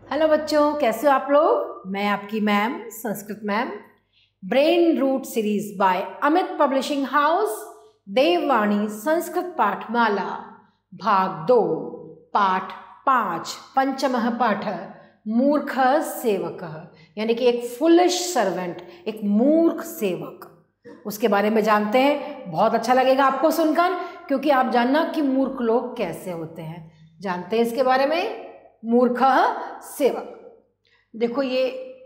Hello बच्चों, कैसे हो आप लोग। मैं आपकी ma'am, Sanskrit ma'am. Brain root series by Amit publishing house, Devvani Sanskrit पाठमाला, भाग 2, पाठ 5, पंचमः पाठ मूर्ख सेवक, यानी कि एक फुलिश सर्वेंट, एक मूर्ख सेवक, उसके बारे में जानते हैं। बहुत अच्छा लगेगा आपको सुनकर, क्योंकि आप जानना कि मूर्ख लोग कैसे होते हैं। जानते हैं इसके बारे में। मूर्ख सेवक, देखो ये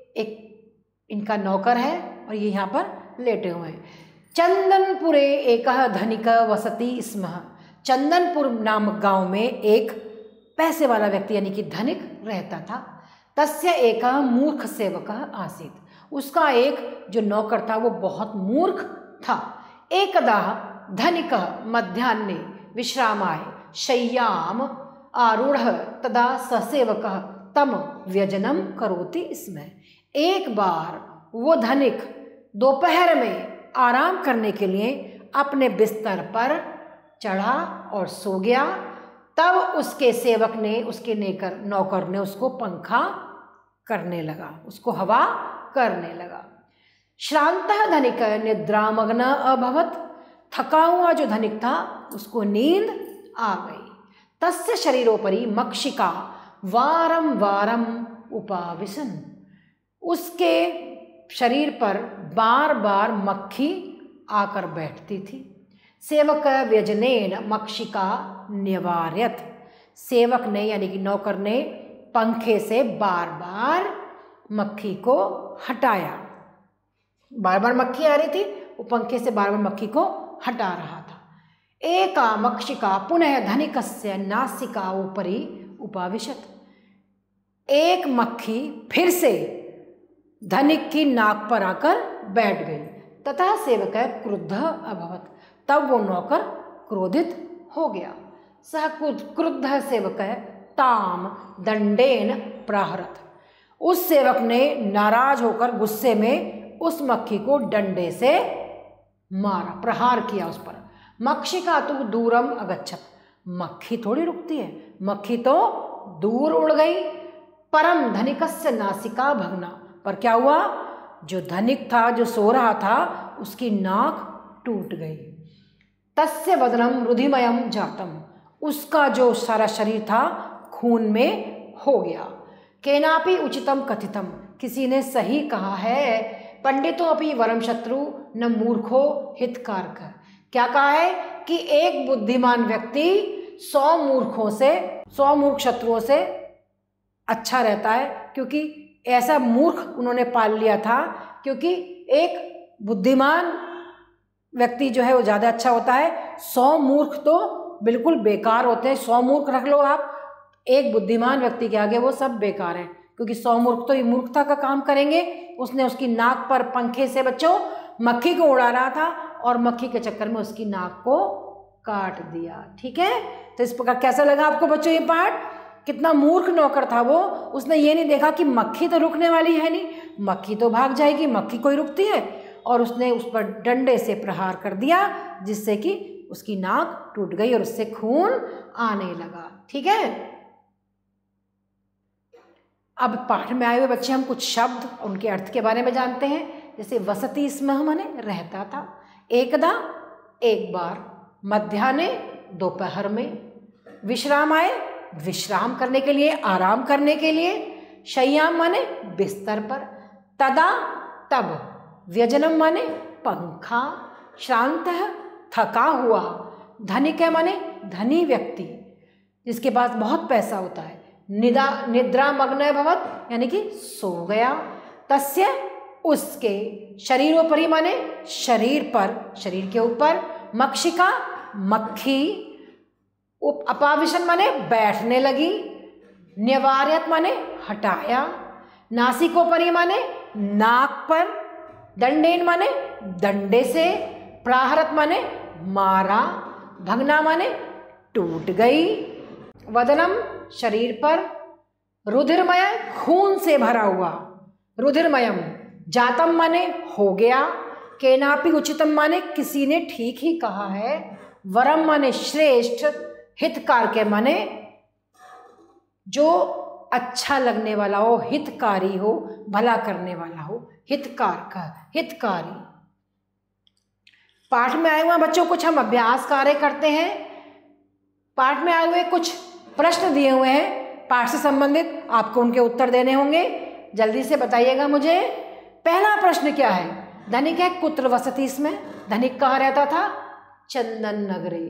एक इनका नौकर है और ये यहाँ पर लेटे हुए हैं। चंदनपुरे एक धनिक वसति स्म। चंदनपुर नामक गांव में एक पैसे वाला व्यक्ति यानी कि धनिक रहता था। तस्य एक मूर्ख सेवक आसीत। उसका एक जो नौकर था वो बहुत मूर्ख था। एकदा धनिक मध्याह्ने विश्रामाय शय्याम आरूढ़ तदा ससेवक तम व्यजनम करोति स्म। एक बार वो धनिक दोपहर में आराम करने के लिए अपने बिस्तर पर चढ़ा और सो गया। तब उसके सेवक ने, उसके नौकर ने उसको पंखा करने लगा, उसको हवा करने लगा। श्रांतः धनिक निद्रामग्न अभवत्। थका हुआ जो धनिक था उसको नींद आ गई। तस्य शरीरोपरि मक्षिका वारम वारम उपाविशन। उसके शरीर पर बार बार मक्खी आकर बैठती थी। सेवक व्यजनेन मक्षिका निवार्यत। सेवक ने यानी कि नौकर ने पंखे से बार बार मक्खी को हटाया। बार बार मक्खी आ रही थी, वो पंखे से बार बार मक्खी को हटा रहा था। एका मक्षिका पुनः धनिकस्य नासिका उपरि उपाविशत। एक मक्खी फिर से धनिक की नाक पर आकर बैठ गई। तथा सेवक क्रुद्ध अभवत। तब वो नौकर क्रोधित हो गया। सह क्रुद्ध सेवक ताम दंडेन प्रहरत। उस सेवक ने नाराज होकर गुस्से में उस मक्खी को डंडे से मारा, प्रहार किया उस पर। मक्षिका तो दूरम अगच्छत। मक्खी थोड़ी रुकती है, मक्खी तो दूर उड़ गई। परम धनिकस्य नासिका भग्ना। पर क्या हुआ, जो धनिक था, जो सो रहा था, उसकी नाक टूट गई। तस्य वदनम रुधिमयम जातम। उसका जो सारा शरीर था खून में हो गया। केनापि उचितम कथितम। किसी ने सही कहा है, पंडितों अपि वरम शत्रु न मूर्खो हितकारक। क्या कहा है कि एक बुद्धिमान व्यक्ति 100 मूर्ख शत्रुओं से अच्छा रहता है। क्योंकि ऐसा मूर्ख उन्होंने पाल लिया था, क्योंकि एक बुद्धिमान व्यक्ति जो है वो ज़्यादा अच्छा होता है। 100 मूर्ख तो बिल्कुल बेकार होते हैं। 100 मूर्ख रख लो आप, एक बुद्धिमान व्यक्ति के आगे वो सब बेकार हैं, क्योंकि 100 मूर्ख तो ये मूर्खता का काम करेंगे। उसने उसकी नाक पर पंखे से बच्चों मक्खी को उड़ा रहा था और मक्खी के चक्कर में उसकी नाक को काट दिया। ठीक है, तो इस प्रकार कैसा लगा आपको बच्चों ये पाठ। कितना मूर्ख नौकर था वो। उसने ये नहीं देखा कि मक्खी तो रुकने वाली है नहीं, मक्खी तो भाग जाएगी, मक्खी कोई रुकती है। और उसने उस पर डंडे से प्रहार कर दिया, जिससे कि उसकी नाक टूट गई और उससे खून आने लगा। ठीक है, अब पाठ में आए हुए बच्चे हम कुछ शब्द और उनके अर्थ के बारे में जानते हैं। जैसे वसति स्म माने रहता था। एकदा एक बार, मध्याह्ने दोपहर में, विश्रामाय विश्राम करने के लिए, आराम करने के लिए, शय्याम माने बिस्तर पर, तदा तब, व्यजनम माने पंखा, श्रांतः थका हुआ, धनिक माने धनी व्यक्ति जिसके पास बहुत पैसा होता है, निद्रा मग्न भवत यानी कि सो गया। तस्य उसके, शरीरोपरि माने शरीर पर, शरीर के ऊपर, मक्षिका मक्खी, अपाविशन माने बैठने लगी, निवार्यत माने हटाया, नासिकोपरि माने नाक पर, दंडेन माने डंडे से, प्राहरत माने मारा, भगना माने टूट गई, वदनम शरीर पर, रुधिरमय खून से भरा हुआ, रुधिरमयम, जातम माने हो गया, केनापि उचितम माने किसी ने ठीक ही कहा है, वरम माने श्रेष्ठ, हितकार के माने जो अच्छा लगने वाला हो, हितकारी हो, भला करने वाला हो, हितकारी। पाठ में आए हुए बच्चों कुछ हम अभ्यास कार्य करते हैं। पाठ में आए हुए कुछ प्रश्न दिए हुए हैं पाठ से संबंधित, आपको उनके उत्तर देने होंगे। जल्दी से बताइएगा मुझे। पहला प्रश्न क्या है? धनिक है कुत्र वसति इसमें। धनिक कहाँ रहता था? चंदन नगरे।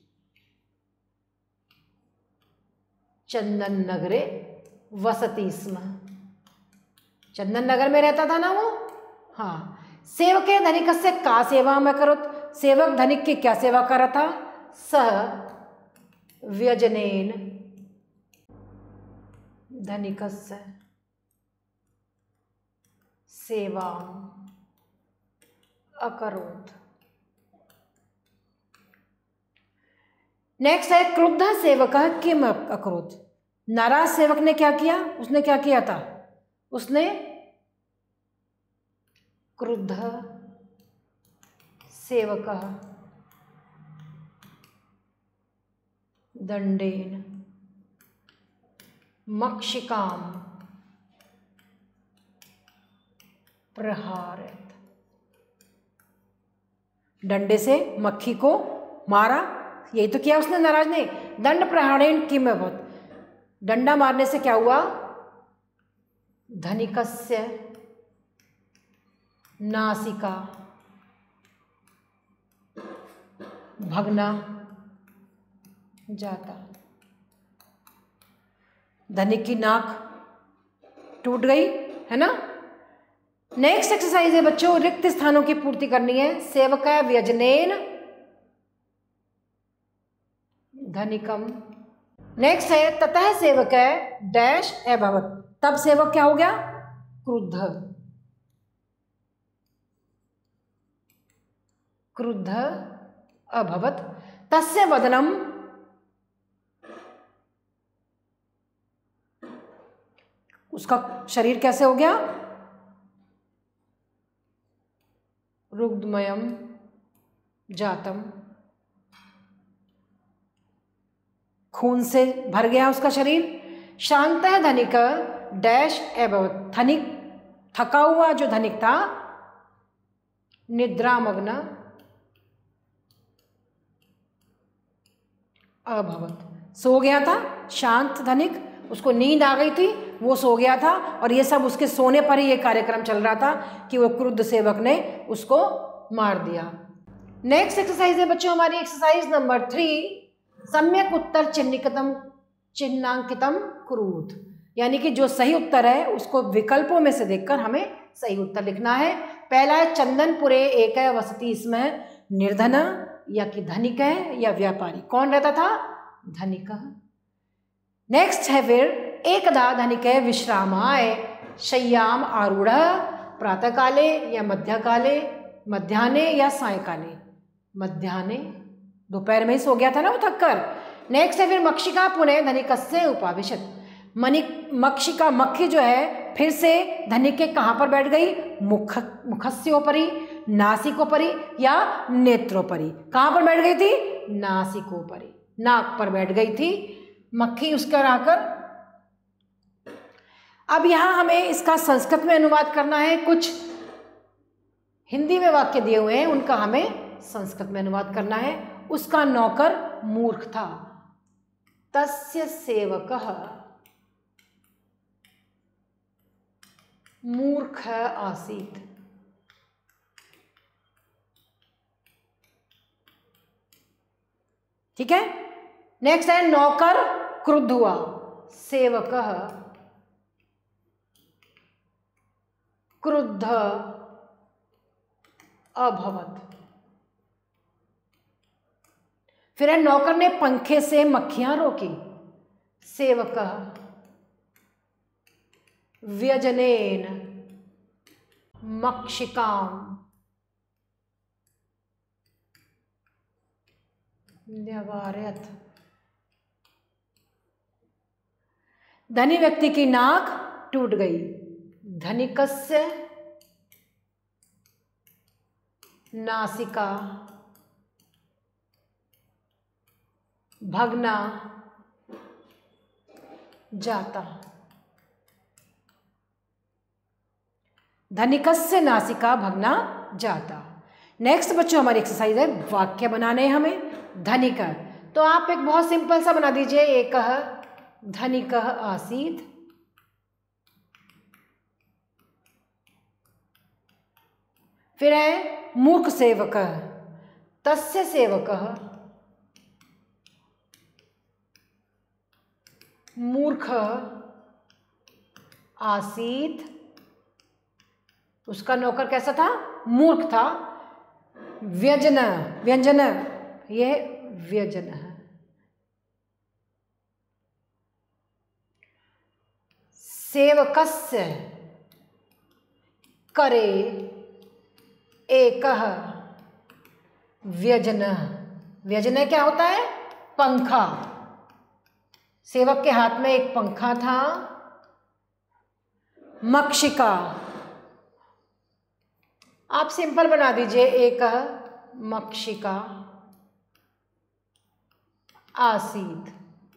चंदन नगरे वसति स्म। चंदन नगर में रहता था ना वो। हाँ। सेवक धनिक से का सेवा में करोत। सेवक धनिक की क्या सेवा कर रहा था? स व्यजनेन धनिकस्य सेवा अकरोत। नेक्स्ट है क्रुद्ध सेवक किम अकरोत। नाराज सेवक ने क्या किया? उसने क्या किया था? उसने क्रुद्ध सेवक दंडेन मक्षिकाम प्रहारत। डंडे से मक्खी को मारा। यही तो किया उसने नाराज ने। दंड प्रहारेण किम अभवत्। डंडा मारने से क्या हुआ? धनिकस्य नासिका भग्ना जाता। धनिक की नाक टूट गई, है ना। नेक्स्ट एक्सरसाइज है बच्चों, रिक्त स्थानों की पूर्ति करनी है। सेवक व्यजनेन धनिकम। नेक्स्ट है ततः सेवक डैश अभवत्। तब सेवक क्या हो गया? क्रुद्ध अभवत्। तस्य वदनम। उसका शरीर कैसे हो गया? रुग्धमयम जातम। खून से भर गया उसका शरीर। शांत धनिक डैश अभवत्। धनिक थका हुआ जो धनिक था निद्रामग्न अभवत्। सो गया था। शांत धनिक, उसको नींद आ गई थी, वो सो गया था। और ये सब उसके सोने पर ही ये कार्यक्रम चल रहा था कि वो क्रुद्ध सेवक ने उसको मार दिया। नेक्स्ट एक्सरसाइज है बच्चों हमारी एक्सरसाइज नंबर 3। सम्यक उत्तर चिन्हांकितम कुरुत। यानी कि जो सही उत्तर है उसको विकल्पों में से देखकर हमें सही उत्तर लिखना है। पहला है चंदनपुरे एक वसति इसमें निर्धन, या कि धनिक है या व्यापारी। कौन रहता था? धनिक। नेक्स्ट है फिर एकदा धनिक विश्रामाय शय्याम आरूढ़ प्रातःकाले या मध्यकाले, मध्याह्ने या सायकाले। मध्याह्ने, दोपहर में ही सो गया था ना वो थक कर। नेक्स्ट है फिर मक्षिका पुनः धनिकस्य उपाविशत। मक्षिका मक्खी जो है फिर से धनिक के कहाँ पर बैठ गई? मुखस्योपरि, नासिकोपरि या नेत्रोपरि। कहाँ पर बैठ गई थी? नासिकोपरि, नाक पर बैठ गई थी मक्खी उसकर आकर। अब यहाँ हमें इसका संस्कृत में अनुवाद करना है। कुछ हिंदी में वाक्य दिए हुए हैं, उनका हमें संस्कृत में अनुवाद करना है। उसका नौकर मूर्ख था। तस्य सेवकः मूर्ख आसीत्। ठीक है। नेक्स्ट है नौकर क्रुद्ध हुआ। सेवकः क्रुद्ध अभवत्। फिर है नौकर ने पंखे से मक्खियां रोकी। सेवकः व्यजनेन मक्षिकाम न्यवारयत्। धनी व्यक्ति की नाक टूट गई। धनिकस्य नासिका भग्ना जाता। धनिकस्य नासिका भग्ना जाता। नेक्स्ट बच्चों हमारी एक्सरसाइज है वाक्य बनाने हमें। धनिक, तो आप एक बहुत सिंपल सा बना दीजिए, एकः धनिकः आसीत्, फिर है मूर्ख सेवकः, तस्य सेवकः मूर्ख आसीत्, उसका नौकर कैसा था? मूर्ख था। व्यजन, व्यंजन, ये व्यजन है। सेवकस्य करे एकः व्यजन, व्यजन क्या होता है? पंखा। सेवक के हाथ में एक पंखा था। मक्षिका, आप सिंपल बना दीजिए, एकः मक्षिका आसीत्।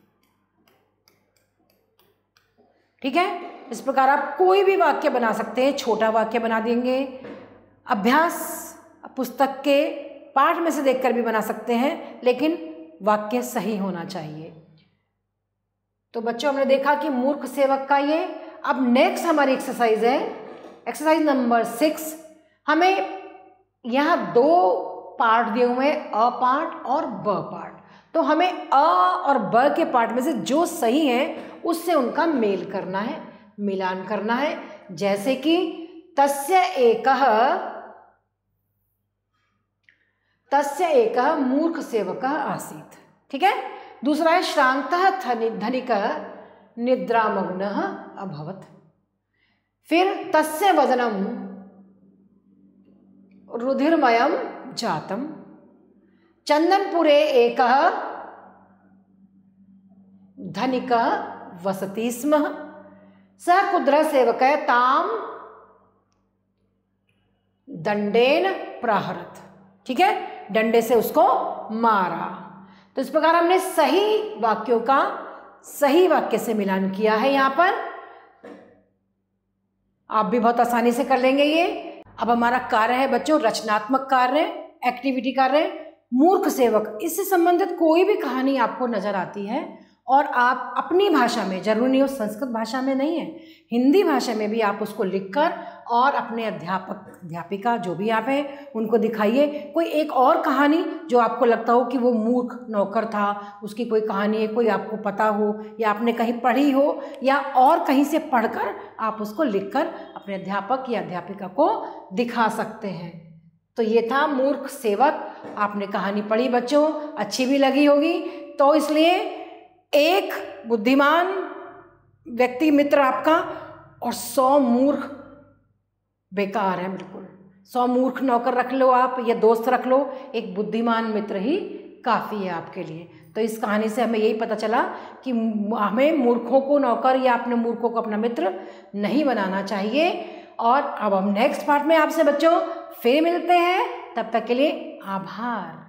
ठीक है, इस प्रकार आप कोई भी वाक्य बना सकते हैं, छोटा वाक्य बना देंगे, अभ्यास पुस्तक के पाठ में से देखकर भी बना सकते हैं, लेकिन वाक्य सही होना चाहिए। तो बच्चों हमने देखा कि मूर्ख सेवक का ये। अब नेक्स्ट हमारी एक्सरसाइज है एक्सरसाइज नंबर 6। हमें यहाँ 2 पार्ट दिए हुए हैं, अ पार्ट और ब पार्ट। तो हमें अ और ब के पार्ट में से जो सही है उससे उनका मेल करना है, मिलान करना है। जैसे कि तस्य एकः मूर्ख सेवकः आसीत्। ठीक है। दूसरा है श्रान्तः धनिकः निद्रामग्नः अभवत्। फिर तस्य वदनं रुधिरमयं जातम्। चंदनपुरे एकः धनिकः वसति स्म। सः कुद्रः सेवकः तां दंडेन प्रहरत्। ठीक है, डंडे से उसको मारा। तो इस प्रकार हमने सही वाक्यों का सही वाक्य से मिलान किया है। यहाँ पर आप भी बहुत आसानी से कर लेंगे ये। अब हमारा कार्य है बच्चों रचनात्मक कार्य, एक्टिविटी कार्य। मूर्ख सेवक, इससे संबंधित कोई भी कहानी आपको नजर आती है और आप अपनी भाषा में, जरूरी नहीं हो संस्कृत भाषा में नहीं है, हिंदी भाषा में भी आप उसको लिखकर और अपने अध्यापक अध्यापिका जो भी आप हैं उनको दिखाइए। कोई एक और कहानी जो आपको लगता हो कि वो मूर्ख नौकर था, उसकी कोई कहानी है, कोई आपको पता हो या आपने कहीं पढ़ी हो या और कहीं से पढ़कर आप उसको लिखकर अपने अध्यापक या अध्यापिका को दिखा सकते हैं। तो ये था मूर्ख सेवक। आपने कहानी पढ़ी बच्चों, अच्छी भी लगी होगी। तो इसलिए एक बुद्धिमान व्यक्ति मित्र आपका और 100 मूर्ख बेकार है। बिल्कुल 100 मूर्ख नौकर रख लो आप या दोस्त रख लो, एक बुद्धिमान मित्र ही काफ़ी है आपके लिए। तो इस कहानी से हमें यही पता चला कि हमें मूर्खों को नौकर या अपने मूर्खों को अपना मित्र नहीं बनाना चाहिए। और अब हम नेक्स्ट पार्ट में आपसे बच्चों फिर मिलते हैं। तब तक के लिए आभार।